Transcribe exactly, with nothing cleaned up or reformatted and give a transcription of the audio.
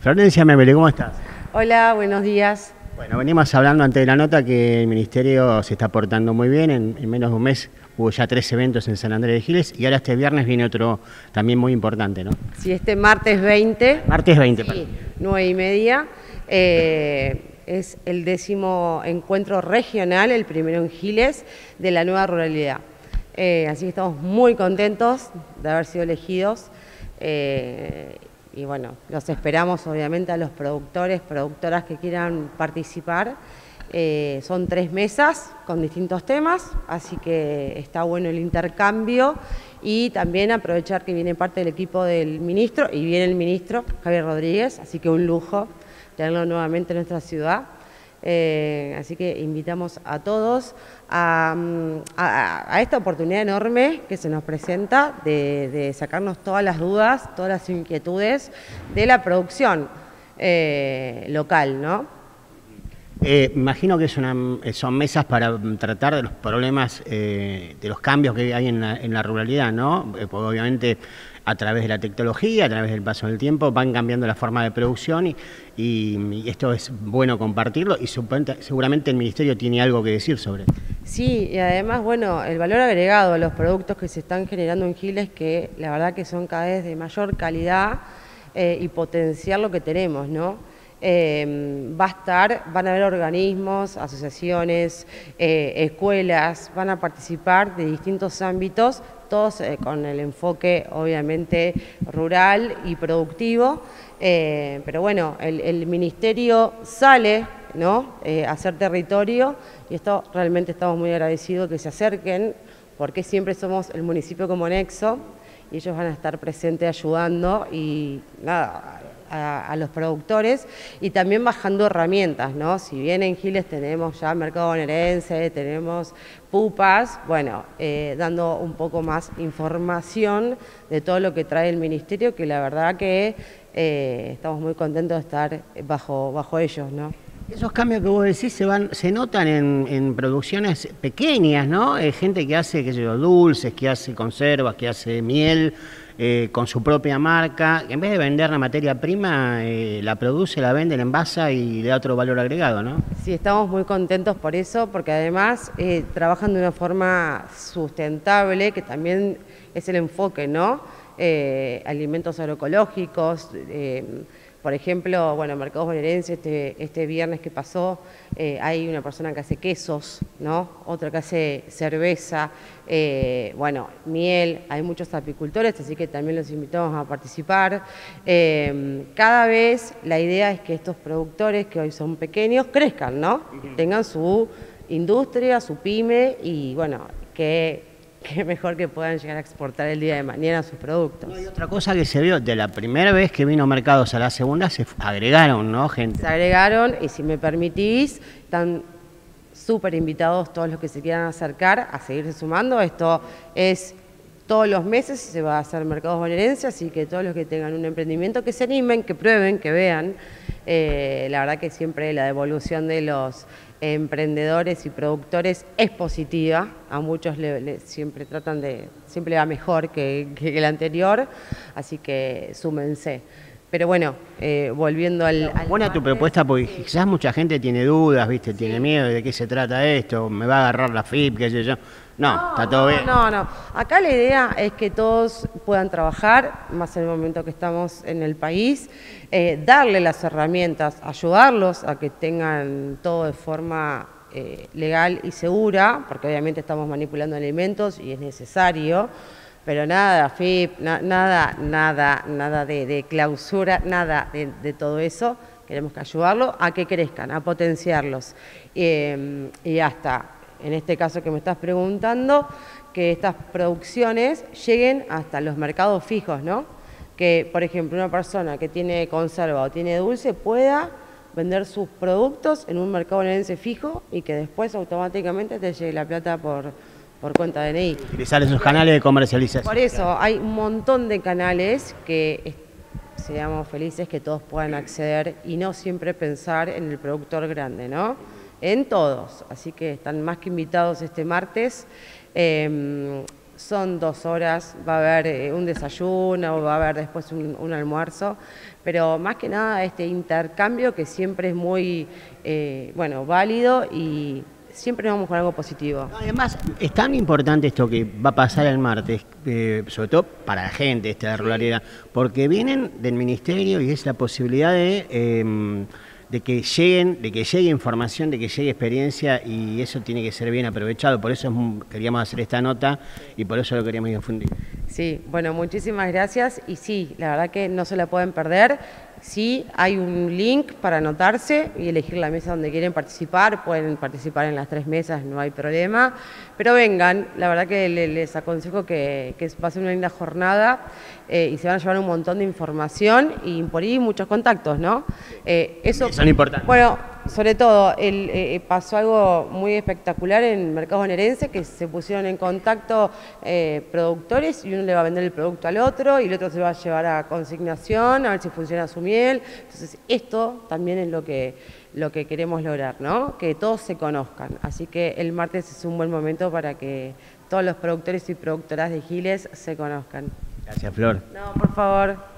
Florencia Memele, ¿cómo estás? Hola, buenos días. Bueno, venimos hablando antes de la nota que el Ministerio se está portando muy bien. En, en menos de un mes hubo ya tres eventos en San Andrés de Giles y ahora este viernes viene otro también muy importante, ¿no? Sí, este martes veinte. Martes veinte, sí, perdón. nueve y media. Eh, es el décimo encuentro regional, el primero en Giles, de la nueva ruralidad. Eh, así que estamos muy contentos de haber sido elegidos. Eh, y bueno, los esperamos obviamente a los productores, productoras que quieran participar. Eh, son tres mesas con distintos temas, así que está bueno el intercambio y también aprovechar que viene parte del equipo del ministro y viene el ministro Javier Rodríguez, así que un lujo tenerlo nuevamente en nuestra ciudad. Eh, así que invitamos a todos a, a, a esta oportunidad enorme que se nos presenta de, de sacarnos todas las dudas, todas las inquietudes de la producción eh, local, ¿no? Eh, imagino que es una, son mesas para tratar de los problemas, eh, de los cambios que hay en la, en la ruralidad, ¿no? Eh, porque obviamente a través de la tecnología, a través del paso del tiempo, van cambiando la forma de producción y, y, y esto es bueno compartirlo y seguramente el Ministerio tiene algo que decir sobre eso. Sí, y además, bueno, el valor agregado a los productos que se están generando en Giles, que la verdad que son cada vez de mayor calidad eh, y potenciar lo que tenemos, ¿no? Eh, va a estar, van a haber organismos, asociaciones, eh, escuelas, van a participar de distintos ámbitos, todos eh, con el enfoque obviamente rural y productivo, eh, pero bueno, el, el ministerio sale, ¿no? eh, a hacer territorio y esto realmente estamos muy agradecidos que se acerquen porque siempre somos el municipio como nexo y ellos van a estar presentes ayudando y nada, A, a los productores y también bajando herramientas, ¿no? Si bien en Giles tenemos ya mercado bonaerense, tenemos pupas, bueno, eh, dando un poco más información de todo lo que trae el ministerio, que la verdad que eh, estamos muy contentos de estar bajo, bajo ellos, ¿no? Esos cambios que vos decís se van, se notan en, en producciones pequeñas, ¿no? Eh, gente que hace, qué sé yo, dulces, que hace conservas, que hace miel, eh, con su propia marca. En vez de vender la materia prima, eh, la produce, la vende, la envasa y le da otro valor agregado, ¿no? Sí, estamos muy contentos por eso, porque además eh, trabajan de una forma sustentable, que también es el enfoque, ¿no? Eh, alimentos agroecológicos, eh, por ejemplo, bueno, Mercados Bonaerenses, este, este viernes que pasó, eh, hay una persona que hace quesos, ¿no? Otra que hace cerveza, eh, bueno, miel, hay muchos apicultores, así que también los invitamos a participar. Eh, cada vez la idea es que estos productores, que hoy son pequeños, crezcan, ¿no? Tengan su industria, su pyme y, bueno, que... Qué mejor que puedan llegar a exportar el día de mañana sus productos. No, y otra cosa que se vio, de la primera vez que vino Mercados a la segunda, se agregaron, ¿no, gente? Se agregaron, y si me permitís, están súper invitados todos los que se quieran acercar a seguirse sumando. Esto es todos los meses, se va a hacer Mercados Bonaerenses, así que todos los que tengan un emprendimiento, que se animen, que prueben, que vean. Eh, la verdad que siempre la devolución de los emprendedores y productores es positiva, a muchos le, le, siempre tratan de, siempre le va mejor que, que el anterior, así que súmense. Pero bueno, eh, volviendo al... al Buena tu propuesta, porque quizás mucha gente tiene dudas, ¿viste? Sí. Tiene miedo de qué se trata esto, me va a agarrar la F I P, qué sé yo. No, no, está todo bien. No, no, acá la idea es que todos puedan trabajar, más en el momento que estamos en el país, eh, darle las herramientas, ayudarlos a que tengan todo de forma eh, legal y segura, porque obviamente estamos manipulando alimentos y es necesario, pero nada, F I P, na, nada, nada, nada de, de clausura, nada de, de todo eso. Queremos que ayudarlos a que crezcan, a potenciarlos eh, y hasta... En este caso que me estás preguntando, que estas producciones lleguen hasta los mercados fijos, ¿no? Que, por ejemplo, una persona que tiene conserva o tiene dulce pueda vender sus productos en un mercado bonaerense fijo y que después automáticamente te llegue la plata por, por cuenta de D N I. Utilizar esos canales de comercialización. Por eso, hay un montón de canales que seamos felices que todos puedan acceder y no siempre pensar en el productor grande, ¿no? En todos, así que están más que invitados este martes. Eh, son dos horas, va a haber eh, un desayuno, va a haber después un, un almuerzo, pero más que nada este intercambio que siempre es muy, eh, bueno, válido y siempre vamos con algo positivo. Además, es tan importante esto que va a pasar el martes, eh, sobre todo para la gente esta de ruralidad, porque vienen del ministerio y es la posibilidad de... Eh, de que lleguen, de que llegue información, de que llegue experiencia, y eso tiene que ser bien aprovechado. Por eso es, queríamos hacer esta nota y por eso lo queríamos difundir. Sí, bueno, muchísimas gracias y sí, la verdad que no se la pueden perder. Sí, hay un link para anotarse y elegir la mesa donde quieren participar. Pueden participar en las tres mesas, no hay problema. Pero vengan, la verdad que les aconsejo que, que va a ser una linda jornada eh, y se van a llevar un montón de información y por ahí muchos contactos, ¿no? Eh, eso son importantes. Bueno, sobre todo, el, eh, pasó algo muy espectacular en el mercado bonaerense, que se pusieron en contacto eh, productores y uno le va a vender el producto al otro y el otro se va a llevar a consignación, a ver si funciona su miel. Entonces, esto también es lo que, lo que queremos lograr, ¿no? Que todos se conozcan. Así que el martes es un buen momento para que todos los productores y productoras de Giles se conozcan. Gracias, Flor. No, por favor.